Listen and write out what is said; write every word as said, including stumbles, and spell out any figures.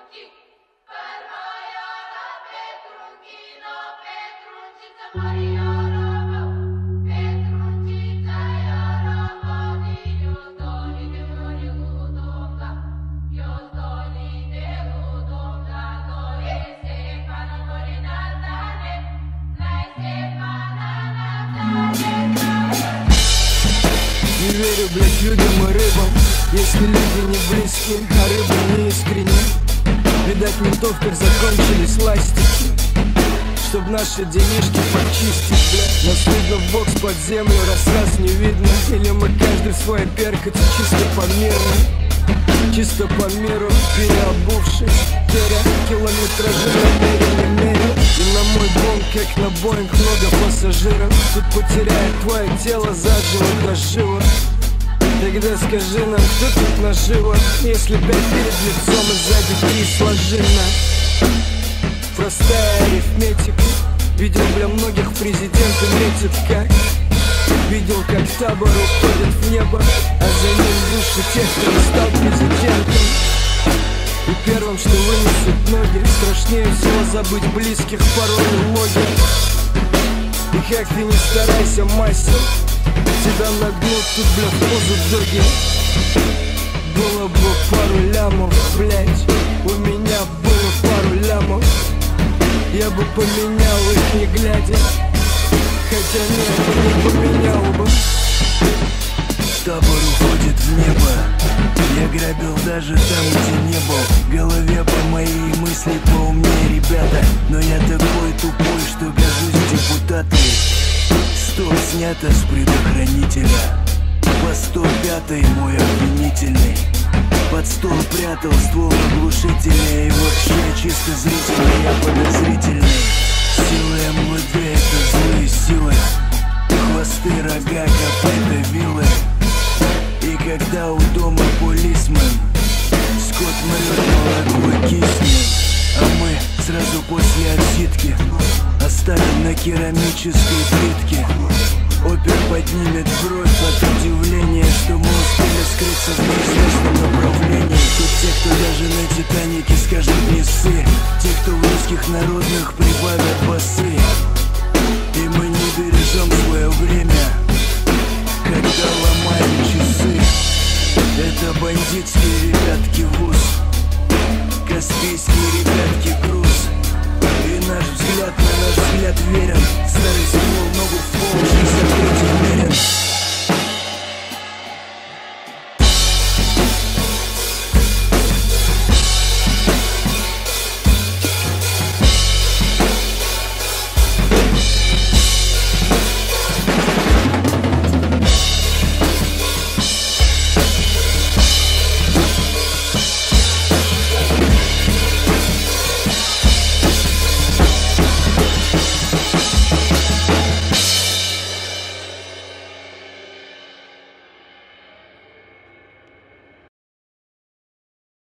Не верю, блядь, людям и рыбам, если люди не близкие, а рыбы не искренне. Видать, ментовках закончились ластики, чтоб наши денежки почистить, блядь. Нас видно в бокс под землю, раз раз не видно. Или мы каждый в свой перкать чисто по-мирно, чисто по миру, переобувшись, теря километражи намеренно меря. И на мой бомб, как на Боинг, много пассажиров. Тут потеряет твое тело заживо прожило. Тогда скажи нам, кто тут наживо, если пять перед лицом и сзади три сложено. Простая арифметика. Видел, бля, многих президенты метят как. Видел, как табор уходит в небо, а за ним души тех, кто не стал президентом. И первым, что вынесут ноги, страшнее всего забыть близких, порой логи. И как ты не старайся, мастер, тебя нагнут тут, бля, в позу доги. Было бы пару лямов, блять, у меня было пару лямов. Я бы поменял их, не глядя, хотя нет, не поменял бы. Табор уходит в небо. Я грабил даже там, где не был. В голове по моей мысли поумнее ребята, но я такой тупой, что гожусь депутатами. Стоп снято с предохранителя. По сто пятый мой обвинительный. Под стол прятал ствол оглушителя. И вообще чисто зрительно я подозрительный. Силы эм вэ дэ это злые силы. Хвосты, рога, копыта, вилы. И когда у дома полисмен, скот мрет, молоко киснет. А мы сразу после отсидки оставим на керамической плитке. Опер поднимет бровь от удивления, что мы успели скрыться в неизвестном направлении. Тут те, кто даже на Титанике скажут не ссы, те, кто в русских народных прибавят басы. И мы не бережем свое время, когда ломаем часы. Это бандитские ребятки вуз, каспийские ребятки груз. И наш взгляд на наш взгляд верен.